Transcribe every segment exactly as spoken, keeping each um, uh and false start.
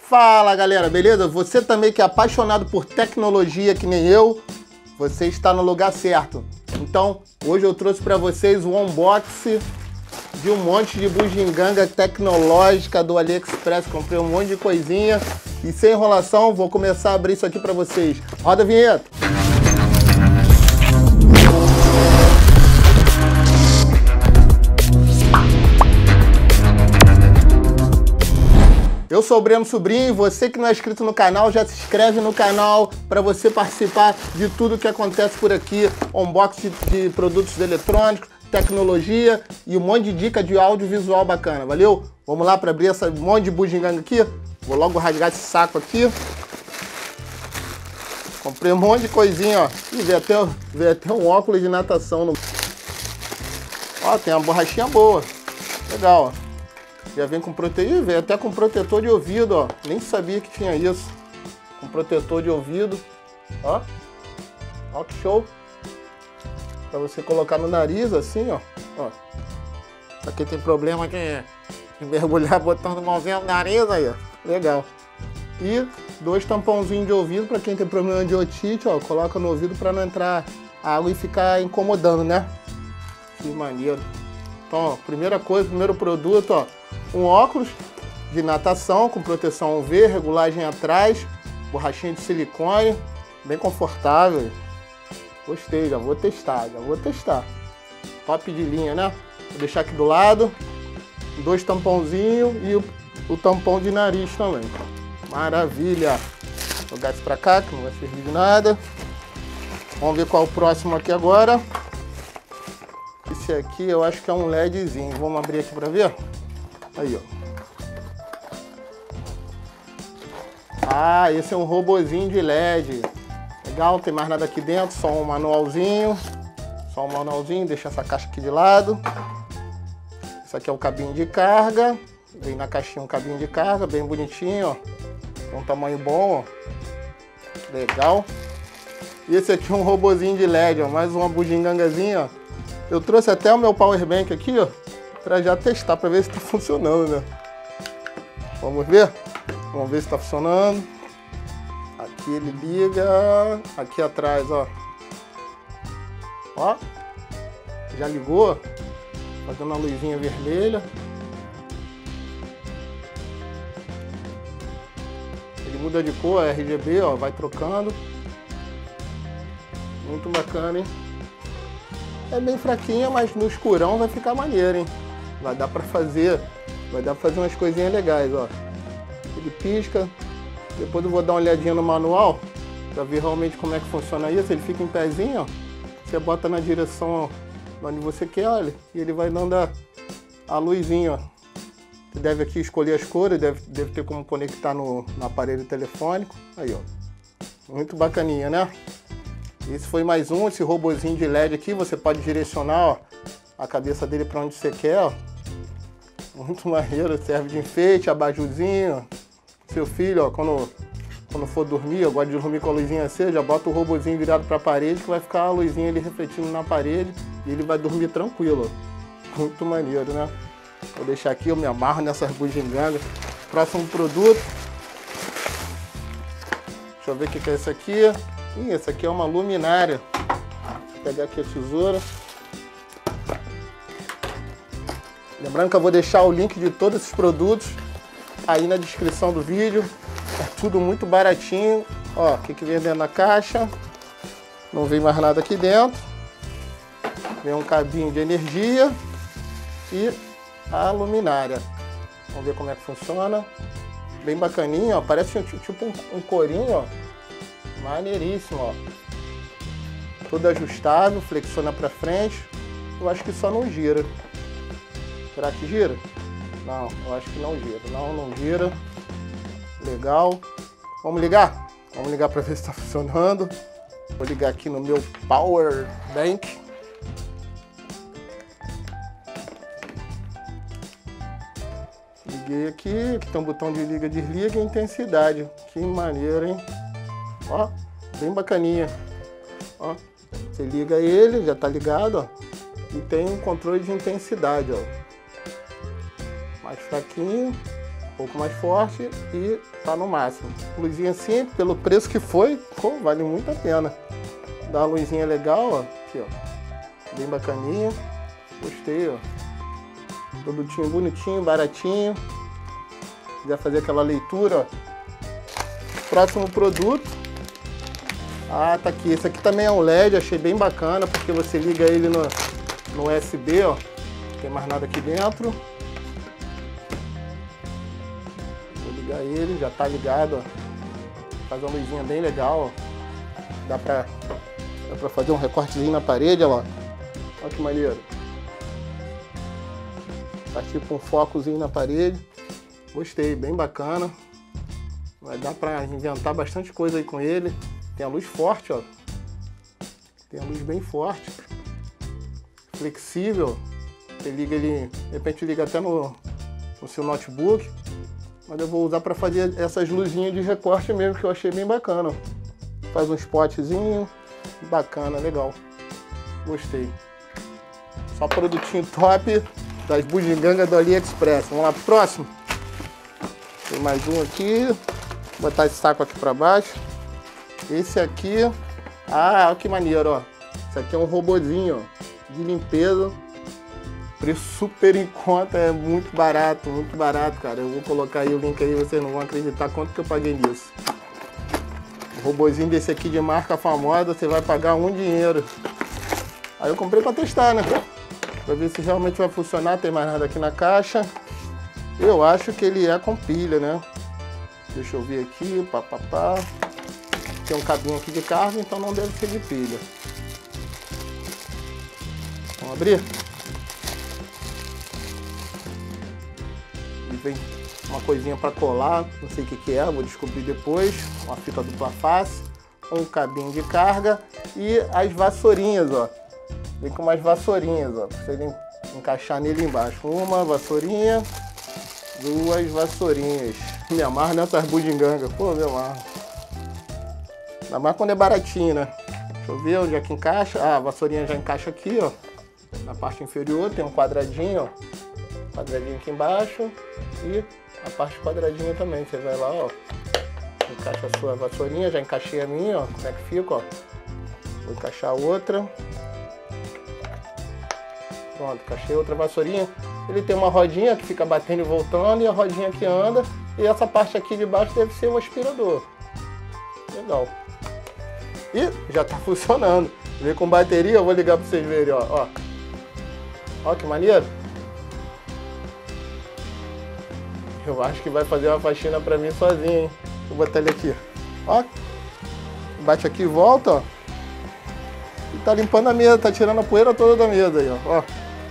Fala galera, beleza? Você também que é apaixonado por tecnologia que nem eu, você está no lugar certo. Então, hoje eu trouxe para vocês o unboxing de um monte de bugiganga tecnológica do AliExpress. Comprei um monte de coisinha e sem enrolação vou começar a abrir isso aqui para vocês. Roda a vinheta! Eu sou o Breno Sobrinho e você que não é inscrito no canal, já se inscreve no canal para você participar de tudo que acontece por aqui. Unboxing de, de produtos eletrônicos, tecnologia e um monte de dica de audiovisual bacana, valeu? Vamos lá para abrir esse monte de bugiganga aqui? Vou logo rasgar esse saco aqui. Comprei um monte de coisinha, ó. E veio até, veio até um óculos de natação. No... Ó, tem uma borrachinha boa. Legal, ó. Já vem com protetor, veio até com protetor de ouvido, ó. Nem sabia que tinha isso. Com protetor de ouvido, ó. Ó que show. Pra você colocar no nariz, assim, ó. Ó. Aqui tem problema de, de mergulhar botando mãozinha no nariz, aí, ó. Legal. E dois tampãozinhos de ouvido pra quem tem problema de otite, ó. Coloca no ouvido pra não entrar água e ficar incomodando, né? Que maneiro. Então, ó, primeira coisa, primeiro produto, ó. Um óculos de natação com proteção U V, regulagem atrás, borrachinha de silicone, bem confortável. Gostei, já vou testar, já vou testar. Top de linha, né? Vou deixar aqui do lado, dois tampãozinhos e o, o tampão de nariz também. Maravilha! Vou jogar isso pra cá, que não vai servir de nada. Vamos ver qual é o próximo aqui agora. Esse aqui eu acho que é um LEDzinho. Vamos abrir aqui pra ver? Aí, ó. Ah, esse é um robozinho de L E D. Legal, não tem mais nada aqui dentro, só um manualzinho. Só um manualzinho, deixa essa caixa aqui de lado. Esse aqui é o cabinho de carga. Vem na caixinha um cabinho de carga, bem bonitinho, ó. Tem um tamanho bom, ó. Legal. E esse aqui é um robozinho de L E D, ó. Mais uma bugigangazinha, ó. Eu trouxe até o meu power bank aqui, ó. Pra já testar, pra ver se tá funcionando, né? Vamos ver? Vamos ver se tá funcionando. Aqui ele liga. Aqui atrás, ó. Ó. Já ligou. Fazendo a luzinha vermelha. Ele muda de cor, é R G B, ó. Vai trocando. Muito bacana, hein? É bem fraquinha, mas no escurão vai ficar maneiro, hein? Vai dar pra fazer, vai dar pra fazer umas coisinhas legais, ó. Ele pisca. Depois eu vou dar uma olhadinha no manual pra ver realmente como é que funciona isso. Ele fica em pezinho, ó. Você bota na direção onde você quer, olha. E ele vai dando a, a luzinha, ó. Você deve aqui escolher as cores, deve, deve ter como conectar no, no aparelho telefônico. Aí, ó. Muito bacaninha, né? Esse foi mais um, esse robozinho de L E D aqui. Você pode direcionar, ó, a cabeça dele para onde você quer, ó. Muito maneiro, serve de enfeite, abajurzinho. Seu filho, ó, quando, quando for dormir, eu gosto de dormir com a luzinha acesa, já bota o robozinho virado para a parede que vai ficar a luzinha ali refletindo na parede e ele vai dormir tranquilo. Muito maneiro, né? Vou deixar aqui, eu me amarro nessas bugigangas. Próximo produto. Deixa eu ver o que é esse aqui. Ih, esse aqui é uma luminária. Vou pegar aqui a tesoura. Lembrando que eu vou deixar o link de todos esses produtos aí na descrição do vídeo. É tudo muito baratinho. Ó, o que que vem dentro da caixa? Não vem mais nada aqui dentro. Vem um cabinho de energia e a luminária. Vamos ver como é que funciona. Bem bacaninho, ó. Parece tipo um, um corinho, ó. Maneiríssimo, ó. Tudo ajustável, flexiona pra frente. Eu acho que só não gira. Será que gira? Não, eu acho que não gira. Não, não gira. Legal. Vamos ligar? Vamos ligar pra ver se tá funcionando. Vou ligar aqui no meu power bank. Liguei aqui. Aqui tem um botão de liga, desliga e intensidade. Que maneiro, hein? Ó, bem bacaninha. Ó, você liga ele, já tá ligado, ó. E tem um controle de intensidade, ó. Mais fraquinho. pouco mais forte e tá no máximo. Luzinha simples, pelo preço que foi, pô, vale muito a pena. Dá uma luzinha legal, ó, aqui, ó, bem bacaninha. Gostei, ó. Produtinho bonitinho, baratinho. Se quiser fazer aquela leitura, ó. Próximo produto. Ah, tá aqui. Esse aqui também é um L E D, achei bem bacana, porque você liga ele no, no U S B, ó. Não tem mais nada aqui dentro. Vou ligar ele, já tá ligado, ó. Faz uma luzinha bem legal, ó. Dá pra, dá pra fazer um recortezinho na parede, ó. Olha que maneiro. Tá tipo um focozinho na parede. Gostei, bem bacana. Vai dar pra inventar bastante coisa aí com ele. Tem a luz forte, ó. Tem a luz bem forte. Flexível. Você liga ele, de repente liga até no, no seu notebook. Mas eu vou usar para fazer essas luzinhas de recorte mesmo, que eu achei bem bacana. Faz um spotzinho. Bacana, legal. Gostei. Só produtinho top das bugigangas do AliExpress. Vamos lá pro próximo. Tem mais um aqui. Vou botar esse saco aqui para baixo. Esse aqui, ah, olha que maneiro, ó. Esse aqui é um robozinho, ó, de limpeza. Preço super em conta, é muito barato, muito barato, cara. Eu vou colocar aí o link aí, vocês não vão acreditar quanto que eu paguei nisso. Um robozinho desse aqui de marca famosa, você vai pagar um dinheiro. Aí eu comprei pra testar, né? Pra ver se realmente vai funcionar, tem mais nada aqui na caixa. Eu acho que ele é com pilha, né? Deixa eu ver aqui, papapá. Tem um cabinho aqui de carga, então não deve ser de pilha. Vamos abrir? E vem uma coisinha para colar, não sei o que que é, vou descobrir depois. Uma fita dupla face, um cabinho de carga e as vassourinhas, ó. Vem com umas vassourinhas, ó, para você encaixar nele embaixo. Uma vassourinha, duas vassourinhas. Me amarro nessas bugigangas, pô, me amarro. Ainda mais quando é baratinho, né? Deixa eu ver onde é que encaixa. Ah, a vassourinha já encaixa aqui, ó. Na parte inferior tem um quadradinho, ó. Quadradinho aqui embaixo. E a parte quadradinha também. Você vai lá, ó. Encaixa a sua vassourinha. Já encaixei a minha, ó. Como é que fica, ó. Vou encaixar a outra. Pronto, encaixei outra vassourinha. Ele tem uma rodinha que fica batendo e voltando. E a rodinha que anda. E essa parte aqui de baixo deve ser um aspirador. Legal. E já tá funcionando. Vem com bateria, eu vou ligar pra vocês verem, ó. Ó, ó que maneiro. Eu acho que vai fazer uma faxina pra mim sozinho, hein. Vou botar ele aqui. Ó. Bate aqui e volta, ó. E tá limpando a mesa, tá tirando a poeira toda da mesa aí, ó. Ó.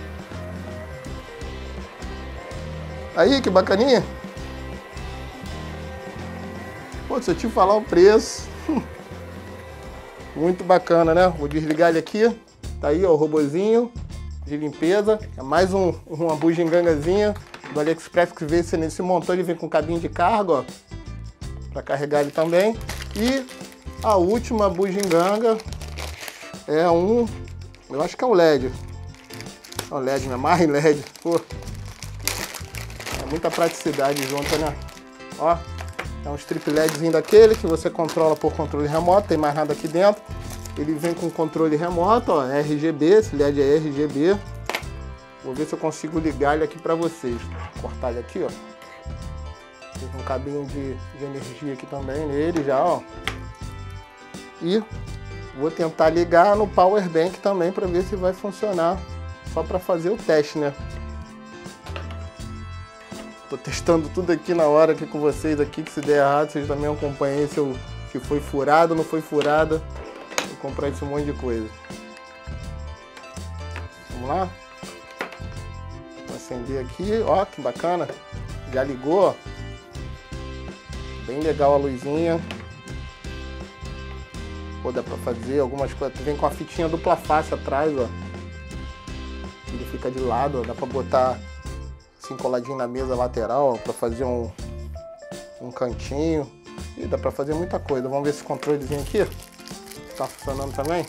Aí, que bacaninha. Pô, se eu te falar o preço... Muito bacana, né? Vou desligar ele aqui. Tá aí, ó, o robozinho de limpeza. É mais um, uma bugigangazinha do AliExpress que veio nesse montão. Ele vem com cabinho de carga, ó. Pra carregar ele também. E a última bugiganga é um... Eu acho que é um L E D. É um L E D, me amarra em L E D. Pô. É muita praticidade junto, né? Ó. É um strip LEDzinho daquele que você controla por controle remoto, tem mais nada aqui dentro. Ele vem com controle remoto, ó, R G B, esse L E D é R G B. Vou ver se eu consigo ligar ele aqui para vocês. Vou cortar ele aqui, ó. Tem um cabinho de, de energia aqui também nele já, ó. E vou tentar ligar no Power Bank também para ver se vai funcionar. Só para fazer o teste, né? Tô testando tudo aqui na hora aqui com vocês aqui, que se der errado, vocês também acompanhem se, eu, se foi furado ou não foi furada. Vou comprar esse monte de coisa. Vamos lá? Vou acender aqui, ó, que bacana. Já ligou, ó. Bem legal a luzinha. Pô, dá pra fazer algumas coisas. Vem com a fitinha dupla face atrás, ó. Ele fica de lado, ó. Dá pra botar... assim, coladinho na mesa lateral, para fazer um, um cantinho. E dá para fazer muita coisa. Vamos ver esse controlezinho aqui tá funcionando também.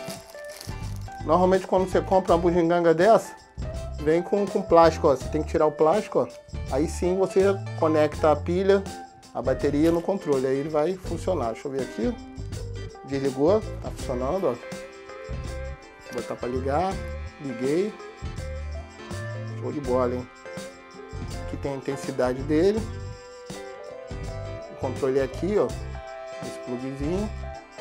Normalmente quando você compra uma bugiganga dessa, vem com, com plástico, ó. Você tem que tirar o plástico, ó. Aí sim você conecta a pilha, a bateria no controle, aí ele vai funcionar. Deixa eu ver aqui. Desligou, tá funcionando, ó. Vou botar para ligar, liguei. Show de bola, hein? Aqui tem a intensidade dele. O controle é aqui, ó. Esse plugzinho.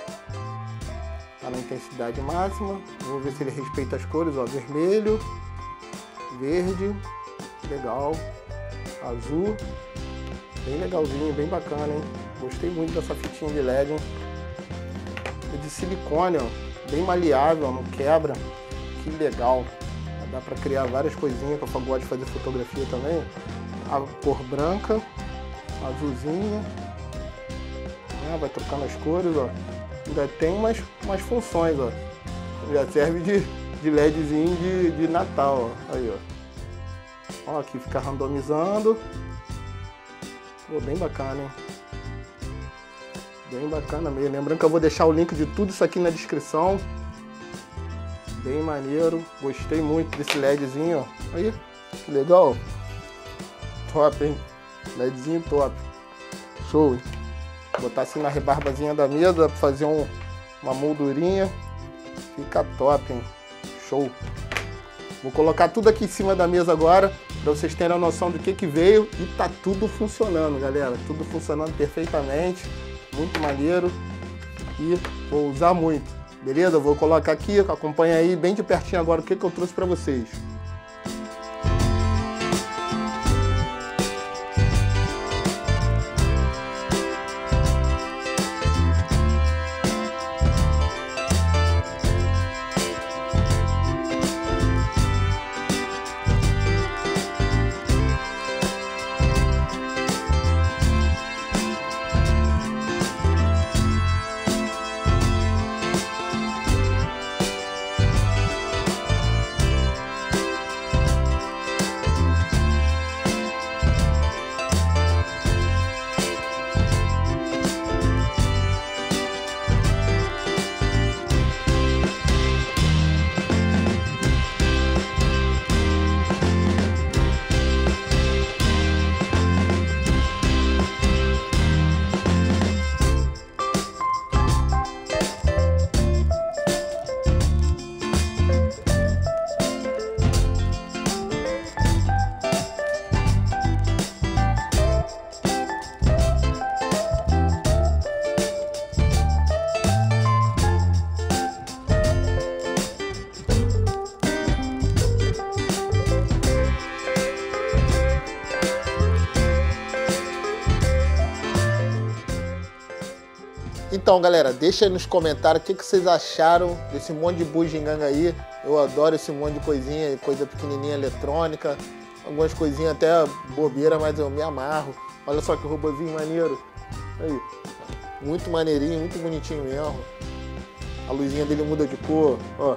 Tá na intensidade máxima. Vou ver se ele respeita as cores, ó. Vermelho, verde, legal, azul. Bem legalzinho, bem bacana, hein? Gostei muito dessa fitinha de L E D, hein? É de silicone, ó. Bem maleável, não quebra. Que legal. Dá pra criar várias coisinhas, que eu gosto de fazer fotografia também. A cor branca, azulzinho. Ah, vai trocando as cores, ó. Ainda tem umas, umas funções, ó. Já serve de, de LEDzinho de, de Natal, ó. Aí, ó. Ó, aqui fica randomizando. Pô, bem bacana, hein? Bem bacana mesmo. Lembrando que eu vou deixar o link de tudo isso aqui na descrição. Bem maneiro. Gostei muito desse LEDzinho, ó. Aí, que legal. Top, hein? LEDzinho top. Show, hein? Vou botar assim na rebarbazinha da mesa, dá pra fazer um, uma moldurinha. Fica top, hein? Show. Vou colocar tudo aqui em cima da mesa agora, para vocês terem a noção do que que veio. E tá tudo funcionando, galera. Tudo funcionando perfeitamente. Muito maneiro. E vou usar muito. Beleza? Eu vou colocar aqui, acompanha aí bem de pertinho agora o que que eu trouxe para vocês. Então, galera, deixa aí nos comentários o que, que vocês acharam desse monte de bugiganga aí. Eu adoro esse monte de coisinha, coisa pequenininha eletrônica. Algumas coisinhas até bobeira, mas eu me amarro. Olha só que robozinho maneiro. Aí, muito maneirinho, muito bonitinho mesmo. A luzinha dele muda de cor, ó.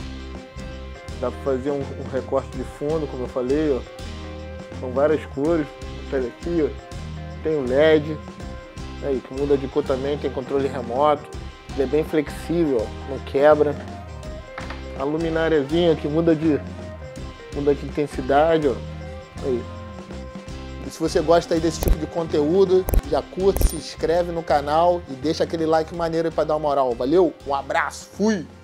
Dá pra fazer um, um recorte de fundo, como eu falei, ó. São várias cores. Olha aqui, ó. Tem o L E D. Aí, que muda de cor também, tem controle remoto. Ele é bem flexível, ó, não quebra. A lumináriazinha que muda de, muda de intensidade, ó. Aí. E se você gosta aí desse tipo de conteúdo, já curte, se inscreve no canal e deixa aquele like maneiro aí pra dar uma moral. Valeu, um abraço, fui!